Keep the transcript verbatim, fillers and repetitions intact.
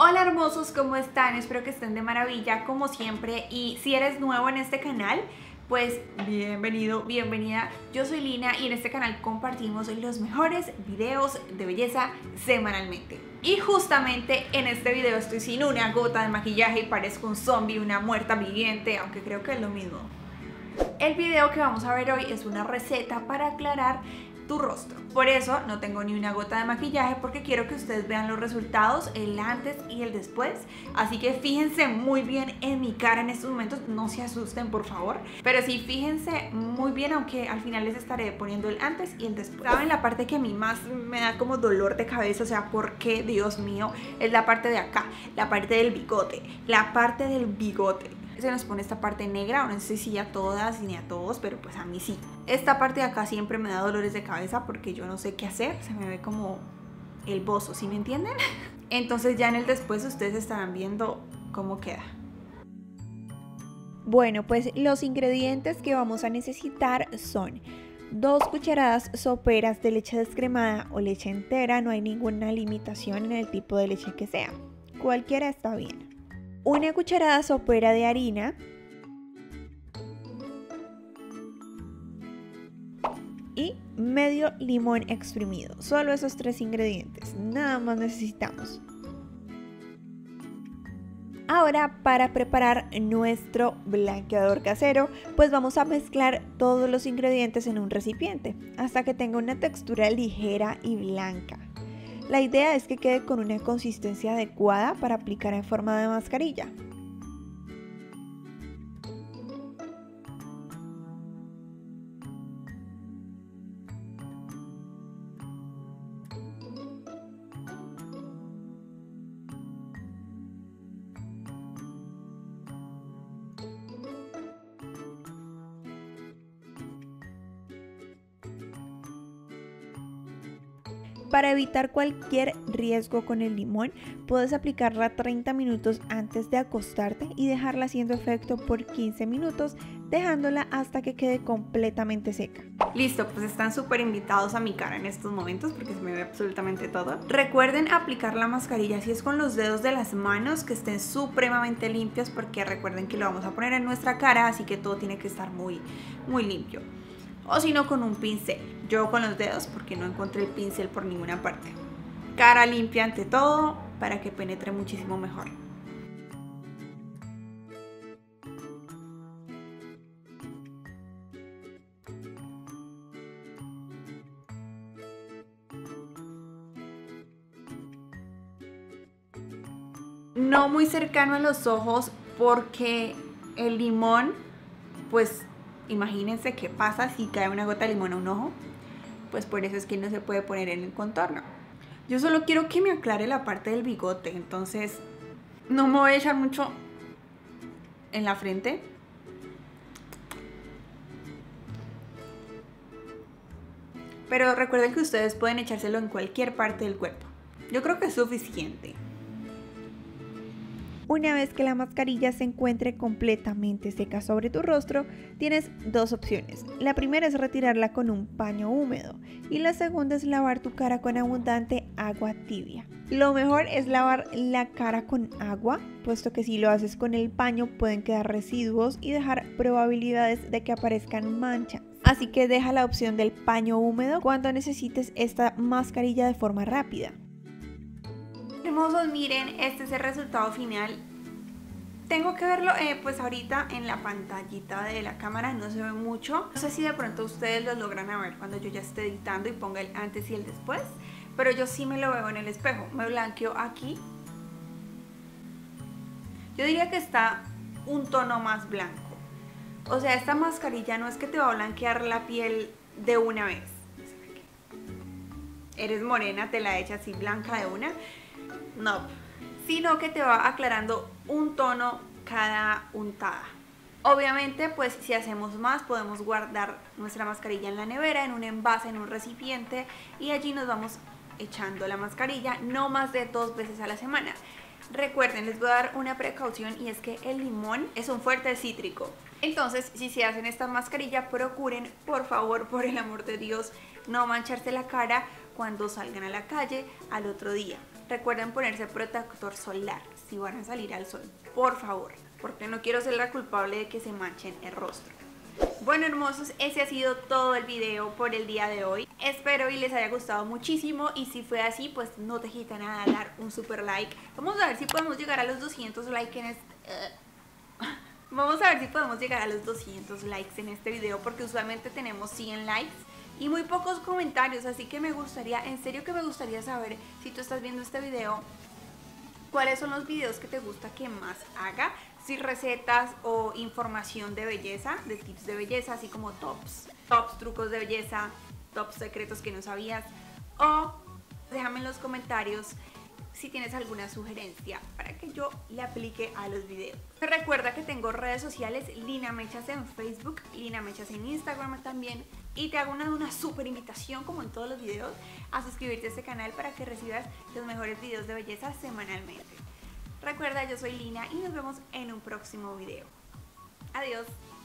Hola hermosos, ¿cómo están? Espero que estén de maravilla como siempre, y si eres nuevo en este canal, pues bienvenido, bienvenida. Yo soy Lina y en este canal compartimos los mejores videos de belleza semanalmente. Y justamente en este video estoy sin una gota de maquillaje y parezco un zombie, una muerta viviente, aunque creo que es lo mismo. El video que vamos a ver hoy es una receta para aclarar tu rostro. Por eso no tengo ni una gota de maquillaje, porque quiero que ustedes vean los resultados, el antes y el después. Así que fíjense muy bien en mi cara en estos momentos, no se asusten por favor, pero sí fíjense muy bien, aunque al final les estaré poniendo el antes y el después. ¿Saben la parte que a mí más me da como dolor de cabeza? O sea, ¿por qué? Dios mío, es la parte de acá, la parte del bigote, la parte del bigote. Se nos pone esta parte negra, no sé si a todas ni a todos, pero pues a mí sí. Esta parte de acá siempre me da dolores de cabeza porque yo no sé qué hacer, se me ve como el bozo, ¿sí me entienden? Entonces ya en el después ustedes estarán viendo cómo queda. Bueno, pues los ingredientes que vamos a necesitar son dos cucharadas soperas de leche descremada o leche entera, no hay ninguna limitación en el tipo de leche que sea, cualquiera está bien. Una cucharada sopera de harina, y medio limón exprimido. Solo esos tres ingredientes, nada más necesitamos. Ahora, para preparar nuestro blanqueador casero, pues vamos a mezclar todos los ingredientes en un recipiente hasta que tenga una textura ligera y blanca. La idea es que quede con una consistencia adecuada para aplicar en forma de mascarilla. Para evitar cualquier riesgo con el limón, puedes aplicarla treinta minutos antes de acostarte y dejarla haciendo efecto por quince minutos, dejándola hasta que quede completamente seca. Listo, pues están súper invitados a mi cara en estos momentos porque se me ve absolutamente todo. Recuerden aplicar la mascarilla si es con los dedos de las manos, que estén supremamente limpios, porque recuerden que lo vamos a poner en nuestra cara, así que todo tiene que estar muy, muy limpio. O si no, con un pincel. Yo con los dedos porque no encontré el pincel por ninguna parte. Cara limpia ante todo para que penetre muchísimo mejor. No muy cercano a los ojos, porque el limón, pues imagínense qué pasa si cae una gota de limón a un ojo. Pues por eso es que no se puede poner en el contorno. Yo solo quiero que me aclare la parte del bigote, entonces no me voy a echar mucho en la frente. Pero recuerden que ustedes pueden echárselo en cualquier parte del cuerpo. Yo creo que es suficiente. Una vez que la mascarilla se encuentre completamente seca sobre tu rostro, tienes dos opciones. La primera es retirarla con un paño húmedo y la segunda es lavar tu cara con abundante agua tibia. Lo mejor es lavar la cara con agua, puesto que si lo haces con el paño pueden quedar residuos y dejar probabilidades de que aparezcan manchas. Así que deja la opción del paño húmedo cuando necesites esta mascarilla de forma rápida. Hermosos, miren, este es el resultado final. Tengo que verlo eh, pues ahorita en la pantallita de la cámara, no se ve mucho. No sé si de pronto ustedes lo logran a ver cuando yo ya esté editando y ponga el antes y el después, pero yo sí me lo veo en el espejo. Me blanqueo aquí. Yo diría que está un tono más blanco. O sea, esta mascarilla no es que te va a blanquear la piel de una vez. Eres morena, te la echas así blanca de una. No, sino que te va aclarando un tono cada untada. Obviamente, pues si hacemos más, podemos guardar nuestra mascarilla en la nevera, en un envase, en un recipiente, y allí nos vamos echando la mascarilla no más de dos veces a la semana. Recuerden, les voy a dar una precaución, y es que el limón es un fuerte cítrico. Entonces, si se hacen esta mascarilla, procuren, por favor, por el amor de Dios, no mancharse la cara cuando salgan a la calle al otro día. recuerden ponerse protector solar si van a salir al sol, por favor, porque no quiero ser la culpable de que se manchen el rostro. Bueno, hermosos, ese ha sido todo el video por el día de hoy. Espero y les haya gustado muchísimo, y si fue así, pues no te quita nada dar un super like. Vamos a ver si podemos llegar a los doscientos likes en este... Vamos a ver si podemos llegar a los doscientos likes en este video, porque usualmente tenemos cien likes y muy pocos comentarios, así que me gustaría, en serio que me gustaría saber, si tú estás viendo este video, cuáles son los videos que te gusta que más haga. Si recetas o información de belleza, de tips de belleza, así como tops, tops, trucos de belleza, tops secretos que no sabías, o déjame en los comentarios si tienes alguna sugerencia para que yo le aplique a los videos. Recuerda que tengo redes sociales, Lina Mechas en Facebook, Lina Mechas en Instagram también, y te hago una, una súper invitación, como en todos los videos, a suscribirte a este canal para que recibas los mejores videos de belleza semanalmente. Recuerda, yo soy Lina y nos vemos en un próximo video. Adiós.